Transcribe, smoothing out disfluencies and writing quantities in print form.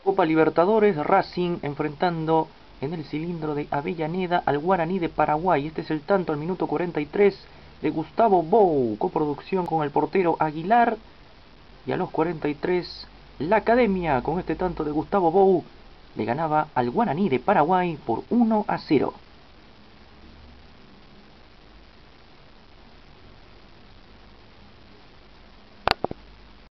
Copa Libertadores, Racing enfrentando en el cilindro de Avellaneda al Guaraní de Paraguay. Este es el tanto al minuto 43 de Gustavo Bou, coproducción con el portero Aguilar. Y a los 43, la Academia, con este tanto de Gustavo Bou, le ganaba al Guaraní de Paraguay por 1-0.